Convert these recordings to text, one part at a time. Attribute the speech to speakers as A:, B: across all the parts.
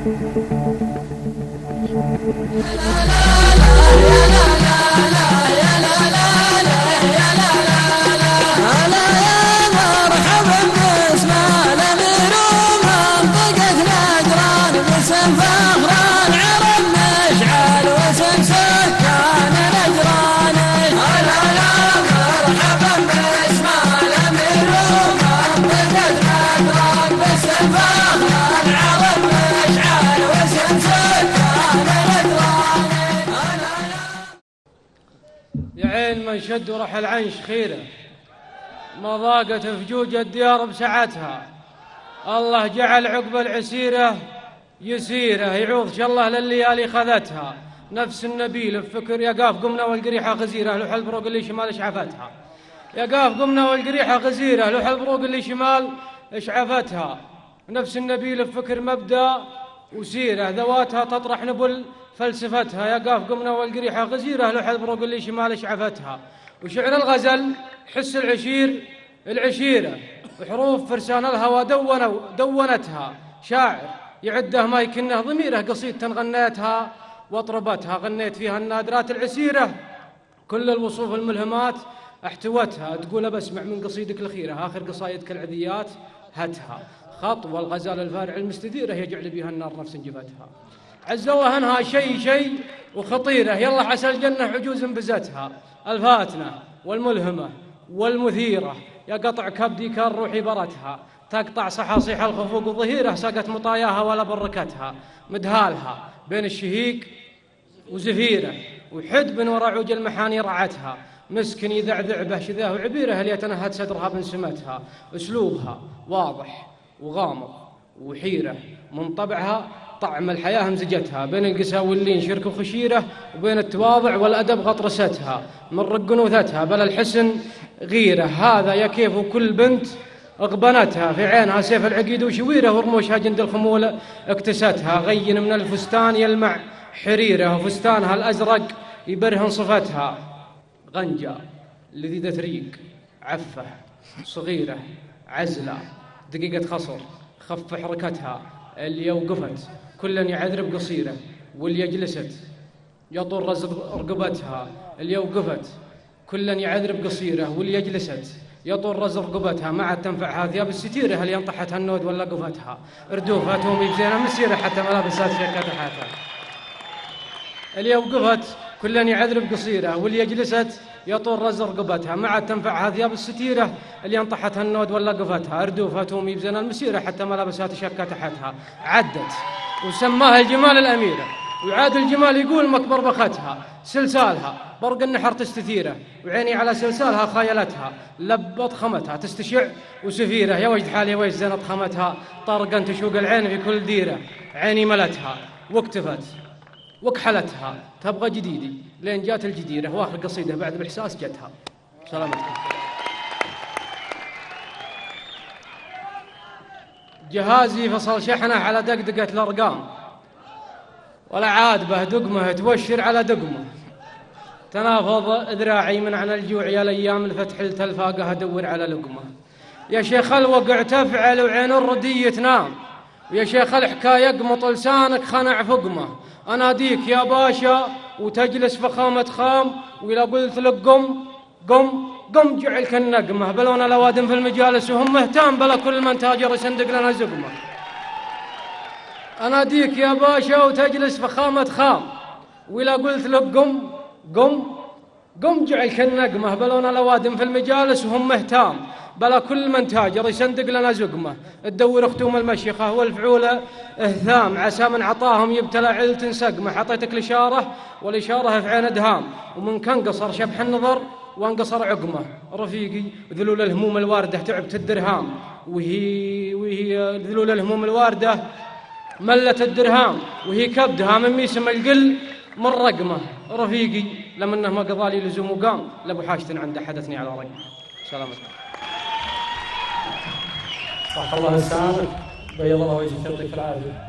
A: يا عين من شد ورح العنش خيره، ما ضاقت فجوج الديار بسعتها. الله جعل عقب العسيرة يسيره، يعوض شالله لليالي خذتها. نفس النبيل بفكر يقاف قمنا والقريحة غزيرة، لوح البروق اللي شمال اشعفتها. يقاف قمنا والقريحة غزيرة، لوح البروق اللي شمال اشعفتها. نفس النبيل بفكر مبدأ وسيرة، ذواتها تطرح نبل فلسفتها. يقاف قمنا والقريحة غزيرة، لوح البروق اللي شمال اشعفتها. وشعر الغزل حس العشيرة، وحروف فرسان الهوى دونتها. شاعر يعده ما يكنه ضميره، قصيدة غنيتها واطربتها. غنيت فيها النادرات العسيرة، كل الوصوف الملهمات احتوتها. تقول بسمع من قصيدك الأخيرة، آخر قصايدك العذيات هتها. خطوة الغزال الفارع المستديرة، يجعل بها النار نفس جفتها. عز الله انها شيء وخطيرة، يلا عسى الجنة عجوز بزتها. الفاتنة والملهمة والمثيرة، يا قطع كبدي كان روحي برتها. تقطع صحاصيح الخفوق وظهيره، سقت مطاياها ولا بركتها. مدهالها بين الشهيق وزفيره، وحد من وراء عوج المحاني رعتها. مسكن يذعذع به شذاه وعبيره، هل يتنهد صدرها من سمتها. اسلوبها واضح وغامض وحيره، من طبعها طعم الحياة مزجتها. بين القسا واللين شرك وخشيرة، وبين التواضع والأدب غطرستها. من رقنوثتها بل الحسن غيرة، هذا يا كيف كل بنت اغبنتها. في عينها سيف العقيد وشويره، ورموشها جند الخمول اكتستها. غين من الفستان يلمع حريره، وفستانها الأزرق يبرهن صفتها. غنجة لذيذة ريق عفة صغيرة عزلة دقيقة خصر، خف حركتها. اللي وقفت كلا يعذرب قصيره، واللي جلست يطر رزق رقبتها. اللي وقفت كلا يعذرب قصيره، واللي جلست يطر رزق رقبتها. ما عاد تنفعها ثياب الستيره، هل ينطحتها النود ولا قفتها. ردوفها تومي بزينه مسيره، حتى ملابسات شيكه تحتها. اللي وقفت كلا يعذرب قصيره، واللي جلست يطور رزق رقبتها. ما عاد تنفعها ثياب الستيره، اللي انطحتها النود ولا قفتها. اردوفها تومي بزين المسيره، حتى ملابسها تشكى تحتها. عدت وسماها الجمال الاميره، وعاد الجمال يقول مكبر بختها. سلسالها برق النحر تستثيره، وعيني على سلسالها خايلتها. لبط خمتها تستشع وسفيره، يا وجد حالي ويش زنت خمتها. طارقا تشوق العين في كل ديره، عيني ملتها واكتفت وكحلتها. تبغى جديدي لين جات الجديرة، واخر قصيدة بعد بالإحساس جتها. سلامتكم. جهازي فصل شحنه على دقدقة الأرقام، ولا عاد به دقمه تبشر على دقمه. تنافض ذراعي من عن الجوع، يا الأيام الفتح التلفاقة أدور على لقمه. يا شيخ الوقع تفعل وعين الردي تنام، ويا شيخ الحكاية يقمط لسانك خنع فقمه. أناديك يا باشا وتجلس فخامة خام، وإذا قلت لك قم جعلك النقمة. بلون الأوادم في المجالس وهم مهتم، بلا كل من تاجر يسندق لنا زقمة. أناديك يا باشا وتجلس فخامة خام، وإذا قلت لك قم جعلك النقمة. بلون الأوادم في المجالس وهم مهتم، بلا كل من تاجر يسندق لنا زقمه. تدور اختوم المشيخة والفعولة اهثام، عسى من عطاهم يبتلى علة سقمه. حطيتك الإشارة والإشارة في عين دهام، ومن كان قصر شبح النظر وانقصر عقمه. رفيقي ذلول الهموم الواردة تعبت الدرهام، وهي ذلول الهموم الواردة ملت الدرهام، وهي كبدها من ميسم القل من رقمه. رفيقي لمنه ما قضالي لزوم وقام، لابو حاجة عنده حدثني على رقمه. سلامتكم.
B: صح الله لسانك، بيض الله وجهك، يعطيك العافيه.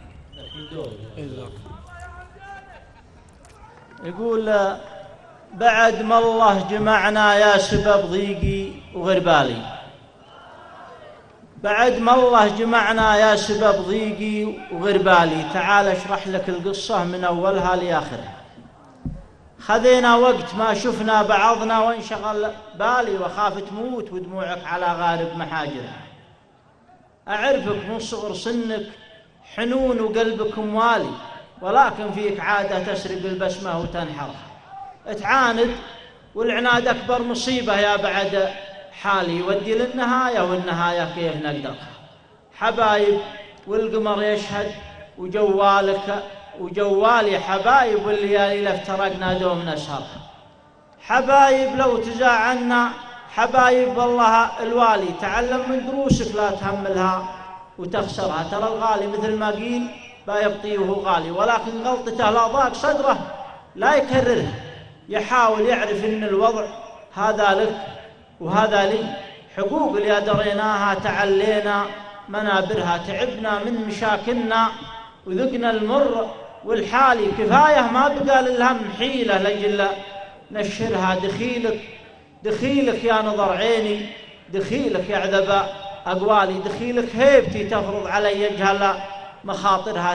C: يقول بعد ما الله جمعنا يا شباب ضيقي وغربالي، بعد ما الله جمعنا يا سبب ضيقي وغربالي، تعال اشرح لك القصة من أولها لآخرها. خذينا وقت ما شفنا بعضنا وانشغل بالي، وخاف تموت ودموعك على غارب محاجرها. أعرفك من صغر سنك حنون وقلبك موالي، ولكن فيك عادة تسرق البسمة وتنحرها. تعاند والعناد أكبر مصيبة يا بعد حالي، يودي للنهاية والنهاية كيف نقدرها. حبايب والقمر يشهد وجوالك وجوالي حبايب، والليالي لافترقنا دوم نسهرها. حبايب لو تزاعلنا حبايب والله الوالي، تعلم من دروسك لا تهملها وتخسرها. ترى الغالي مثل ما قيل بايبطي وهو غالي، ولكن غلطته لا ضاق صدره لا يكررها. يحاول يعرف ان الوضع هذا لك وهذا لي، حقوق اللي دريناها تعلينا منابرها. تعبنا من مشاكلنا وذقنا المر والحالي، كفاية ما بقى للهم حيلة لجل نشرها. دخيلك يا نظر عيني، دخيلك يا عذب أقوالي، دخيلك هيبتي تفرض علي يجهل مخاطرها.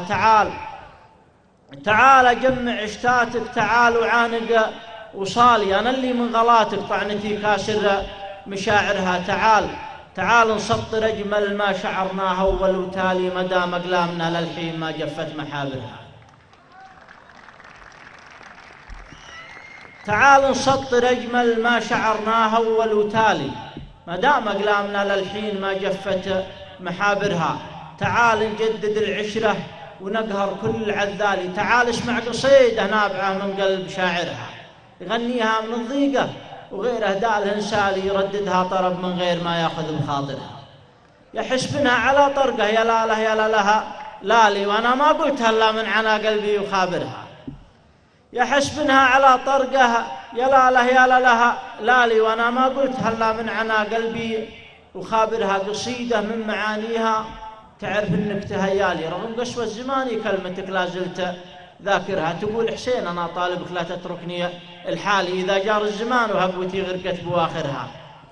C: تعال جمع عشتاتك، تعال وعانق وصالي، أنا اللي من غلاتك طعنتي كاسر مشاعرها. تعال نسطر أجمل ما شعرناه أول وتالي، مدام أقلامنا للحين ما جفت محابرها. تعال نسطر أجمل ما شعرناه أول وتالي، مدام أقلامنا للحين ما جفت محابرها. تعال نجدد العشرة ونقهر كل عذالي. تعال اسمع قصيدة نابعة من قلب شاعرها، يغنيها من الضيقة وغير أهدالها انسالي، يرددها طرب من غير ما ياخذ بخاطرها. يحسبنها على طرقه يا لاله يا لها لالي، وانا ما قلتها الا من عنا قلبي وخابرها. يحسبنها على طرقه يا لاله يا لها لالي، وانا ما قلتها الا من عنا قلبي وخابرها. قصيدة من معانيها تعرف انك تهيالي، رغم قسوة زماني كلمتك لا زلت ذاكرها. تقول حسين انا طالبك لا تتركني الحالي، اذا جار الزمان وهبوتي غرقت بواخرها.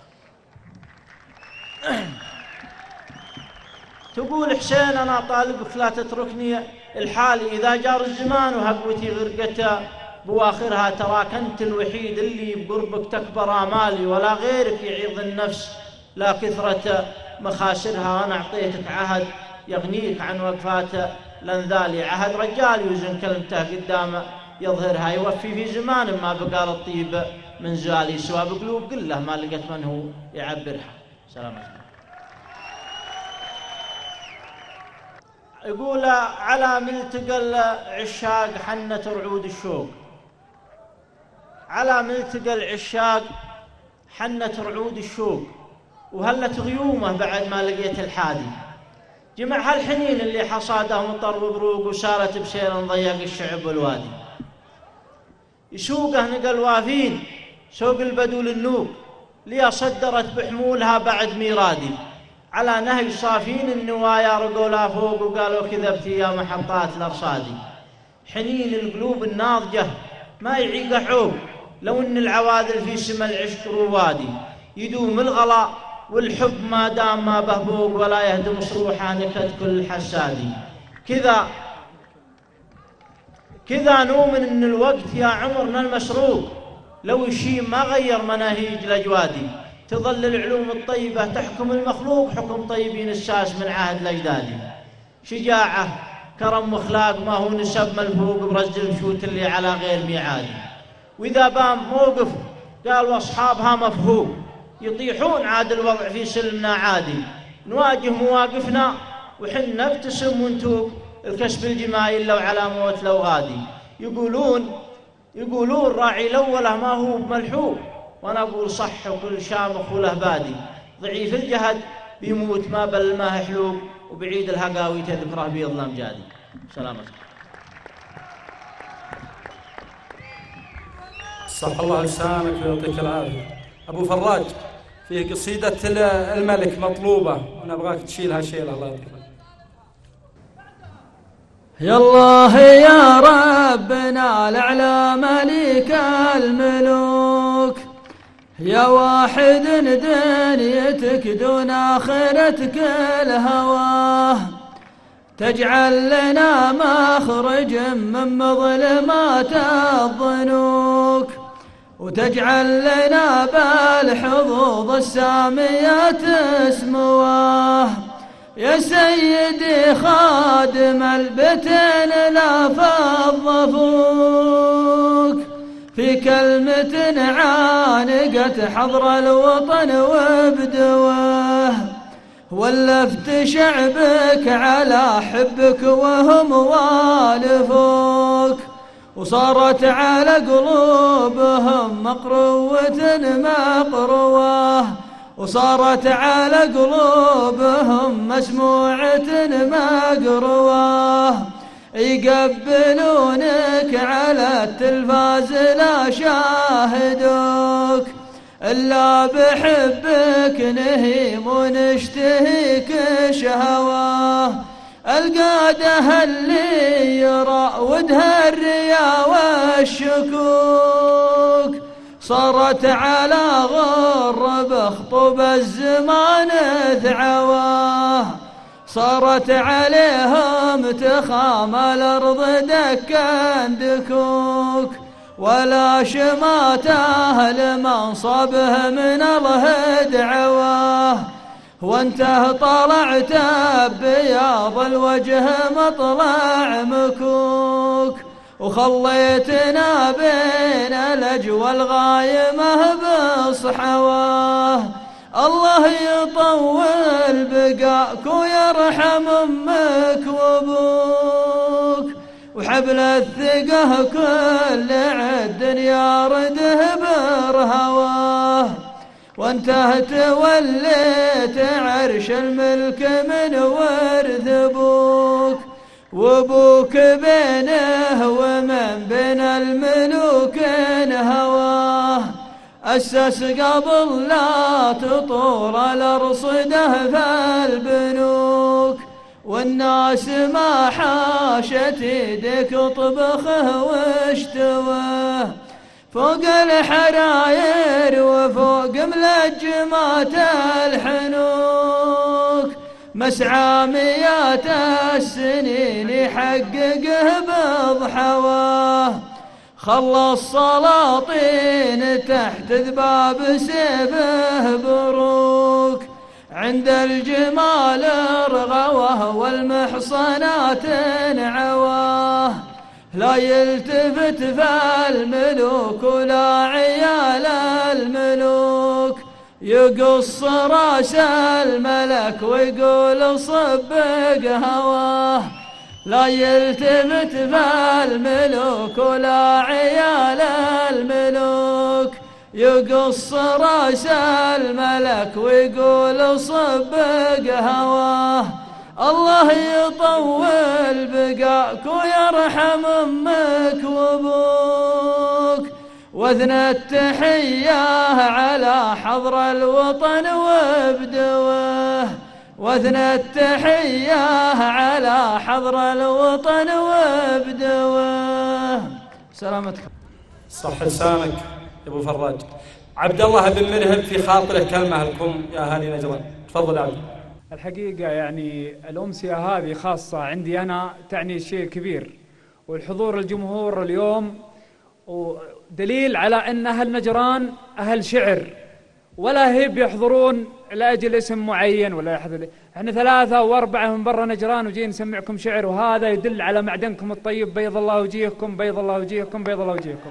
C: تقول حسين انا طالبك لا تتركني الحالي، اذا جار الزمان وهبوتي غرقت بواخرها. تراك انت الوحيد اللي بقربك تكبر امالي، ولا غيرك يعيض النفس لا كثرة مخاسرها. انا اعطيتك عهد يغنيك عن وقفات لانذالي، عهد رجال يوزن كلمته قدامه يظهرها، يوفي في زمان ما بقى الطيب من زالي، سوى بقلوب قله ما لقت من هو يعبرها. سلام عليكم. يقول على ملتقى العشاق حنت رعود الشوق، على ملتقى العشاق حنت رعود الشوق، وهلت غيومه بعد ما لقيت الحادي. جمعها الحنين اللي حصاده مطر وبروق، وسارت بسير ضيق الشعب والوادي. يسوقه نقى الوافين سوق البدو للنوق، لي صدرت بحمولها بعد ميرادي. على نهج صافين النوايا رقوا لا فوق، وقالوا كذبتي يا محطات الأرصادي. حنين القلوب الناضجة ما يعيق حوق، لو ان العواذل في سما العشق روادي. يدوم الغلا والحب ما دام ما بهبوق، ولا يهدم صروحه نكت كل حسادي. كذا نؤمن ان الوقت يا عمرنا المسروق، لو الشيم ما غير مناهيج الاجوادي. تظل العلوم الطيبة تحكم المخلوق، حكم طيبين الساس من عهد الاجدادي. شجاعة كرم واخلاق ما هو نسب ملفوق، برز المشوت اللي على غير ميعادي. واذا بام موقف قال واصحابها مفهوم، يطيحون عاد الوضع في سلمنا عادي. نواجه مواقفنا وحن نبتسم ونتوب، الكسب الجمايل لو على موت لو غادي. يقولون راعي الأوله ما هو ملحوق، وانا اقول صح وكل شامخ وله بادي. ضعيف الجهد بيموت ما بل ما حلوق، وبعيد الهقاوي تذكره بيظلم جادي. سلامتك.
B: صح الله لسانك ويعطيك العافيه. ابو فراج في قصيده الملك مطلوبه، ونبغاك تشيلها شيله. الله يعطيك.
D: يا الله يا ربنا الاعلى مليك الملوك، يا واحد دنيتك دون آخرتك الهواه، تجعل لنا مخرج من مظلمات الظنوك، وتجعل لنا بالحظوظ السامية اسمواه. يا سيدي خادم البتين لا فض فوق، في كلمة عانقت حضر الوطن وبدواه، ولفت شعبك على حبك وهم والفوك، وصارت على قلوبهم مقروة مقرواه، وصارت على قلوبهم مسموعة مقرواه. يقبلونك على التلفاز لا شاهدوك، إلا بحبك نهيم ونشتهيك شهواه. القاده اللي يراودها الريا والشكوك، صارت على غر بخطب الزمان ذعواه، صارت عليهم تخام الأرض دكا دكوك، ولا شماته لمنصبه من الله دعواه. وانته طلعت بياض الوجه مطلع مكوك، وخليتنا بين الأجوى الغايمة بصحواه. الله يطول بقاك ويرحم أمك وأبوك، وحبل الثقة كل عد يارده برهواه. وانته توليت عرش الملك من ورث أبوك، وابوك بينه ومن بين الملوك هواه. أسس قبل لا تطول الأرصده فالبنوك، والناس ما حاشت يدك طبخه واشتواه. فوق الحراير وفوق ملجمات الحنوك، مسعى مئات السنين يحققه بضحواه. خلص سلاطين تحت ذباب سيفه بروك، عند الجمال رغوه والمحصنات نعواه. لا يلتفت فالملوك ولا عيال الملوك، يقص راس الملك ويقول صبق هواه. لا يلتفت فالملوك ولا عيال الملوك، يقص راس الملك ويقول صبق هواه. الله يطول بقاك ويرحم أمك وأبوك، واثنى التحية على حضر الوطن وبدواه، واثنى التحية على حضر الوطن وبدواه. سلامتك.
B: صح لسانك يا ابو فراج. عبد الله بن مرهب في خاطره كلمه لكم يا اهالي نجران، تفضل عبد.
E: الحقيقة يعني الأمسية هذه خاصة عندي أنا تعني شيء كبير، والحضور الجمهور اليوم ودليل على أن أهل نجران أهل شعر، ولا هي بيحضرون لأجل اسم معين ولا يحضر. احنا 3 و4 من برا نجران وجينا نسمعكم شعر، وهذا يدل على معدنكم الطيب. بيض الله وجيهكم، بيض الله وجيهكم، بيض الله وجيهكم.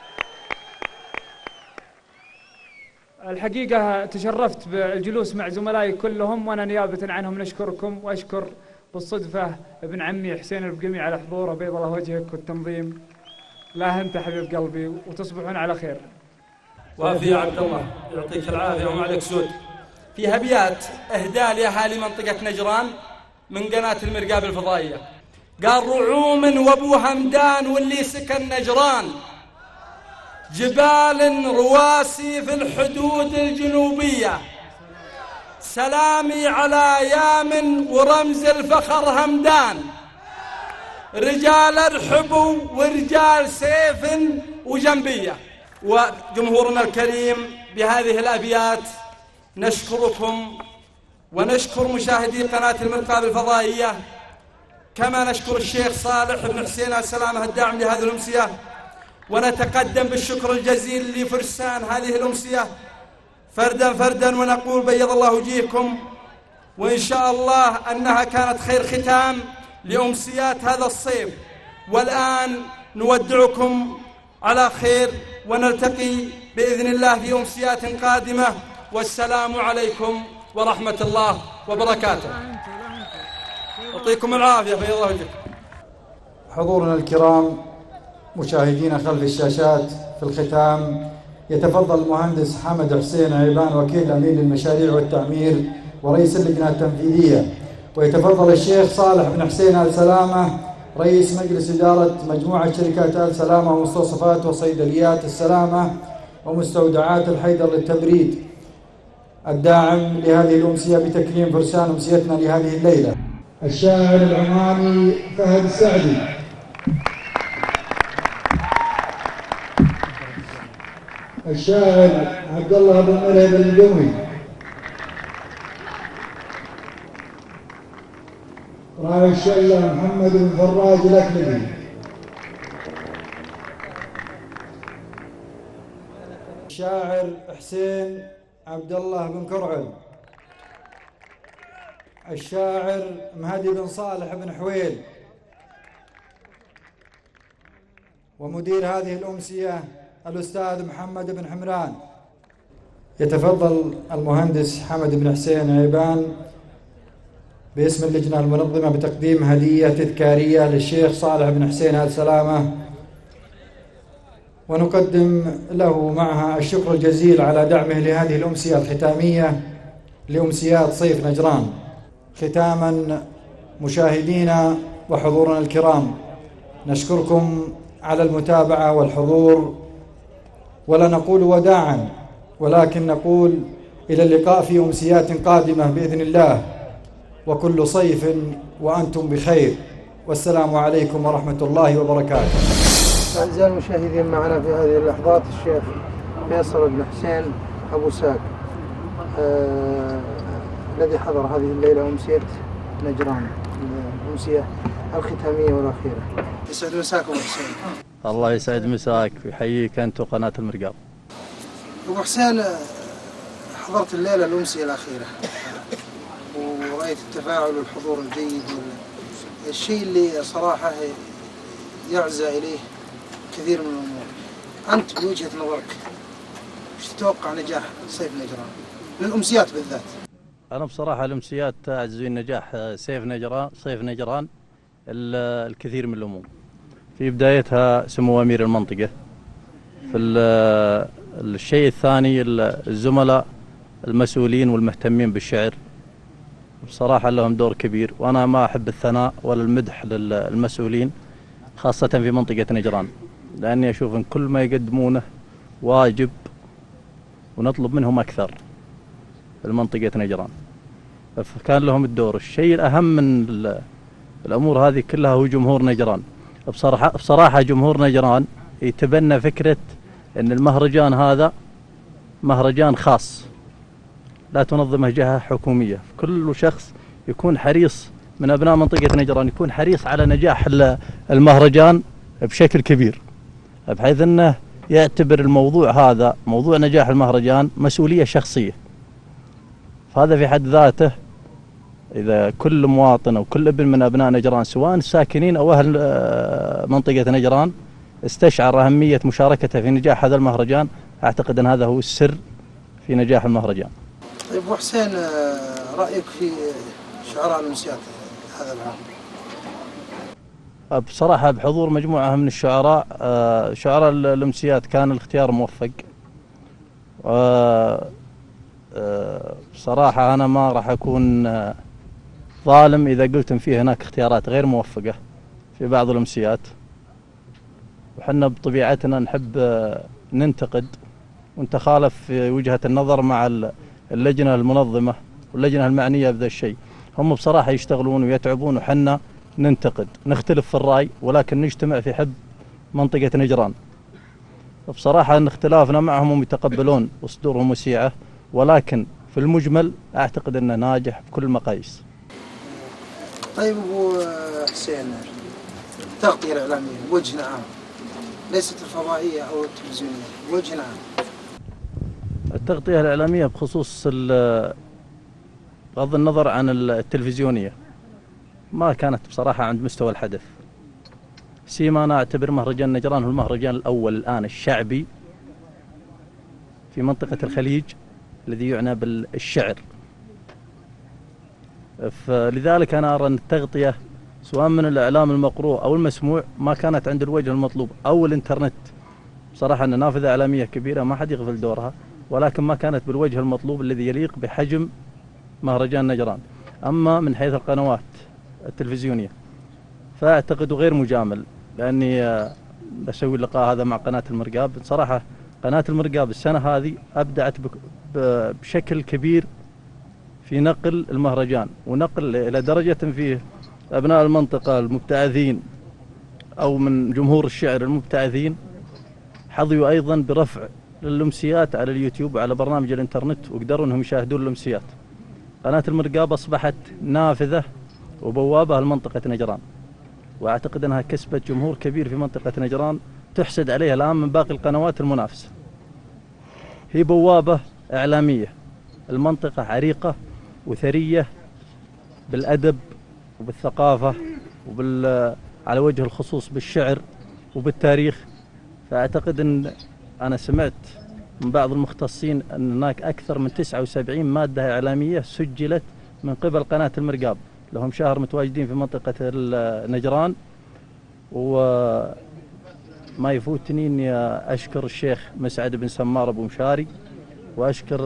E: الحقيقة تشرفت بالجلوس مع زملائي كلهم، وأنا نيابة عنهم نشكركم، وأشكر بالصدفة ابن عمي حسين البقمي على حضوره. بيض الله وجهك والتنظيم. لا أنت حبيب قلبي، وتصبحون على خير.
B: وافي يا عبد الله، يعطيك العافية وما عليك سود. في أبيات إهداء لأهالي منطقة نجران من قناة المرقاب الفضائية. قال رعوم وابو همدان واللي سكن نجران، جبال رواسي في الحدود الجنوبية، سلامي على يامن ورمز الفخر همدان، رجال ارحب ورجال سيف وجنبية. وجمهورنا الكريم بهذه الأبيات نشكركم ونشكر مشاهدي قناة المرقاب الفضائية، كما نشكر الشيخ صالح بن حسين السلامة الداعم لهذه الأمسية، ونتقدم بالشكر الجزيل لفرسان هذه الأمسية فردا فردا، ونقول بيض الله وجيهكم، وإن شاء الله أنها كانت خير ختام لأمسيات هذا الصيف. والآن نودعكم على خير ونلتقي بإذن الله في أمسيات قادمة، والسلام عليكم ورحمة الله وبركاته. يعطيكم العافية بيض الله وجهكم.
F: حضورنا الكرام مشاهدينا خلف الشاشات، في الختام يتفضل المهندس حمد حسين عيبان وكيل أمين للمشاريع والتعمير ورئيس اللجنة التنفيذية، ويتفضل الشيخ صالح بن حسين آل سلامة رئيس مجلس إدارة مجموعة شركات آل سلامة ومستوصفات وصيدليات السلامة ومستودعات الحيدر للتبريد، الداعم لهذه الأمسية بتكريم فرسان أمسيتنا لهذه الليلة. الشاعر العماني فهد السعدي، الشاعر عبد الله بن مرهب الجوي، راعي الشلة محمد بن فراج الأكلبي، الشاعر حسين عبد الله بن كرعل، الشاعر مهدي بن صالح بن حويل، ومدير هذه الأمسية الأستاذ محمد بن حمران. يتفضل المهندس حمد بن حسين عيبان باسم اللجنة المنظمة بتقديم هدية تذكارية للشيخ صالح بن حسين آل سلامة، ونقدم له معها الشكر الجزيل على دعمه لهذه الأمسية الختامية لأمسيات صيف نجران. ختاما مشاهدينا وحضورنا الكرام، نشكركم على المتابعة والحضور، ولا نقول وداعا ولكن نقول إلى اللقاء في أمسيات قادمة بإذن الله، وكل صيف وأنتم بخير، والسلام عليكم ورحمة الله وبركاته.
G: أعزائي المشاهدين، معنا في هذه اللحظات الشيخ فيصل بن حسين أبو ساق الذي حضر هذه الليلة أمسية نجران، الأمسية الختامية والأخيرة. يسعد مساكم أبو حسين.
H: الله يسعد مساك ويحييك أنت وقناة المرقاب.
G: أبو حسين، حضرت الليلة الأمسية الأخيرة ورأيت التفاعل والحضور الجيد، الشيء اللي صراحة يعزى إليه كثير من الأمور. أنت بوجهة نظرك ايش تتوقع نجاح صيف نجران للأمسيات بالذات؟
H: أنا بصراحة الأمسيات تعزي النجاح صيف نجران الكثير من الأمور. في بدايتها سمو أمير المنطقة، في الشيء الثاني الزملاء المسؤولين والمهتمين بالشعر، بصراحة لهم دور كبير، وأنا ما أحب الثناء ولا المدح للمسؤولين خاصة في منطقة نجران، لأني أشوف أن كل ما يقدمونه واجب ونطلب منهم أكثر في منطقة نجران، فكان لهم الدور. الشيء الأهم من الأمور هذه كلها هو جمهور نجران. بصراحة جمهور نجران يتبنى فكرة أن المهرجان هذا مهرجان خاص لا تنظمه جهة حكومية، كل شخص يكون حريص من أبناء منطقة نجران يكون حريص على نجاح المهرجان بشكل كبير، بحيث أنه يعتبر الموضوع هذا موضوع نجاح المهرجان مسؤولية شخصية. فهذا في حد ذاته إذا كل مواطن أو كل ابن من أبناء نجران سواء ساكنين أو أهل منطقة نجران استشعر أهمية مشاركته في نجاح هذا المهرجان، أعتقد أن هذا هو السر في نجاح المهرجان.
G: طيب أبو حسين، رأيك في شعراء الأمسيات هذا العام؟
H: بصراحة بحضور مجموعة من الشعراء، شعراء الأمسيات كان الاختيار موفق. بصراحة أنا ما راح أكون ظالم إذا قلت إن في هناك اختيارات غير موفقة في بعض الأمسيات، وحنا بطبيعتنا نحب ننتقد ونتخالف في وجهة النظر مع اللجنة المنظمة واللجنة المعنية بهذا الشيء. هم بصراحة يشتغلون ويتعبون وحنا ننتقد، نختلف في الرأي ولكن نجتمع في حب منطقة نجران. بصراحة أن اختلافنا معهم هم يتقبلون وصدورهم وسيعة، ولكن في المجمل أعتقد أنه ناجح بكل المقاييس.
G: طيب أبو حسين، التغطية الإعلامية بوجه عام، ليست الفضائية أو التلفزيونية، بوجه عام.
H: التغطية الإعلامية بخصوص بغض النظر عن التلفزيونية ما كانت بصراحة عند مستوى الحدث. سيما أنا أعتبر مهرجان نجران هو المهرجان الأول الآن الشعبي في منطقة الخليج الذي يعنى بالشعر، فلذلك أنا أرى أن التغطية سواء من الإعلام المقروء أو المسموع ما كانت عند الوجه المطلوب، أو الإنترنت بصراحة أن نافذة إعلامية كبيرة ما حد يغفل دورها، ولكن ما كانت بالوجه المطلوب الذي يليق بحجم مهرجان نجران. أما من حيث القنوات التلفزيونية فأعتقد غير مجامل، لأني بسوي اللقاء هذا مع قناة المرقاب. صراحة قناة المرقاب السنة هذه أبدعت بشكل كبير في نقل المهرجان، ونقل إلى درجة فيه أبناء المنطقة المبتعثين أو من جمهور الشعر المبتعثين حظيوا أيضا برفع الأمسيات على اليوتيوب وعلى برنامج الإنترنت، وقدروا أنهم يشاهدون الأمسيات. قناة المرقاب أصبحت نافذة وبوابة لمنطقة نجران، وأعتقد أنها كسبت جمهور كبير في منطقة نجران تحسد عليها الآن من باقي القنوات المنافسة. هي بوابة إعلامية، المنطقة عريقة وثرية بالأدب وبالثقافة على وجه الخصوص بالشعر وبالتاريخ. فأعتقد أن أنا سمعت من بعض المختصين أن هناك أكثر من 79 مادة إعلامية سجلت من قبل قناة المرقاب، لهم شهر متواجدين في منطقة نجران. وما يفوتني أني أشكر الشيخ مسعد بن سمار أبو مشاري، وأشكر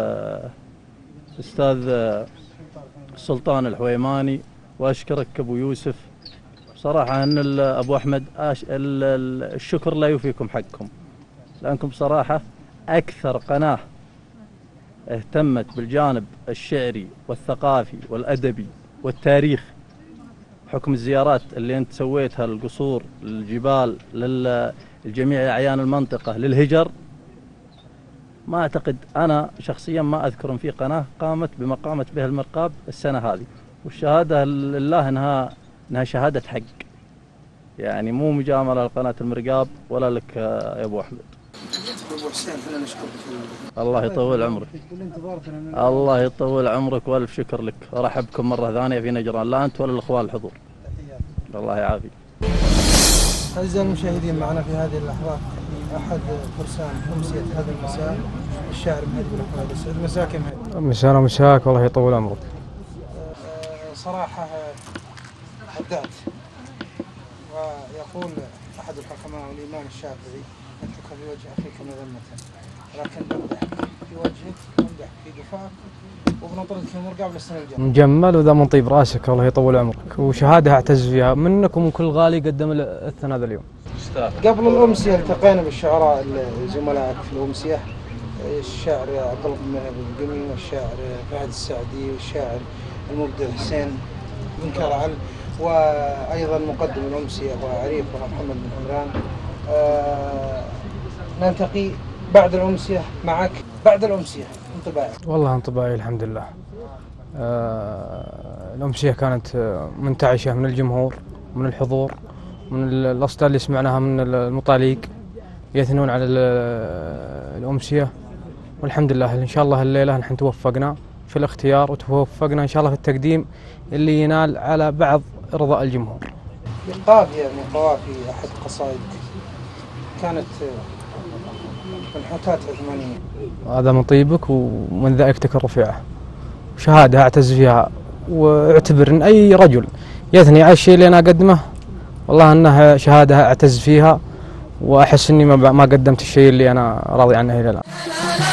H: الأستاذ السلطان الحويماني، وأشكرك أبو يوسف. صراحة أن أبو أحمد الشكر لا يوفيكم حقكم، لأنكم بصراحة أكثر قناة اهتمت بالجانب الشعري والثقافي والأدبي والتاريخ، حكم الزيارات اللي أنت سويتها للقصور، للجبال، للجميع أعيان المنطقة، للهجر. ما أعتقد أنا شخصيا ما أذكر في قناة قامت بما قامت به المرقاب السنة هذه، والشهادة لله أنها شهادة حق، يعني مو مجاملة لقناة المرقاب ولا لك يا أبو أحمد.
G: أبو حسين احنا نشكرك.
H: الله يطول عمرك. الله يطول عمرك والف شكر لك. ارحب بكم مرة ثانية في نجران، لا أنت ولا الأخوان الحضور. الله يعافيك.
G: أعزائي المشاهدين، معنا في هذه اللحظات أحد فرسان أمسية هذا المساء، الشاعر مهدي بن حميد السعد. مساك يا مهدي.
I: مسانا مساك، والله يطول عمرك.
G: صراحة أبدعت، ويقول أحد الحكماء والإمام الشافعي: أنتك في وجه أخيك مذمة، ولكن نمدحك في وجهك، نمدحك في دفاعك، وبنطردك في المرقاب للسنة الجاية.
I: مجمل وذا من طيب راسك، الله يطول عمرك، وشهادة أعتز فيها منك ومن كل غالي قدم الثناء هذا اليوم.
G: قبل الأمسية التقينا بالشعراء زملائك في الأمسية، الشاعر عبد الله بن القمي، والشاعر فهد السعدي، والشاعر المبدع حسين بن كرعل، وأيضا مقدم الأمسية أبو عريف ومحمد بن عمران. نلتقي بعد الأمسية معك. بعد الأمسية انطباعك؟
I: والله انطباعي الحمد لله. الأمسية كانت منتعشة من الجمهور، من الحضور، من الأصداء اللي سمعناها من المطاليق يثنون على الأمسية، والحمد لله. إن شاء الله الليلة نحن توفقنا في الاختيار، وتوفقنا إن شاء الله في التقديم اللي ينال على بعض رضاء الجمهور.
G: قافية من قوافي أحد قصائدك كانت من حوتات عثمانية.
I: هذا من طيبك ومن ذائقتك الرفيعة، وشهادة أعتز فيها، واعتبر أن أي رجل يثني على الشيء اللي أنا أقدمه والله أنها شهادة أعتز فيها، وأحس أني ما قدمت الشيء اللي أنا راضي عنه إلى الآن.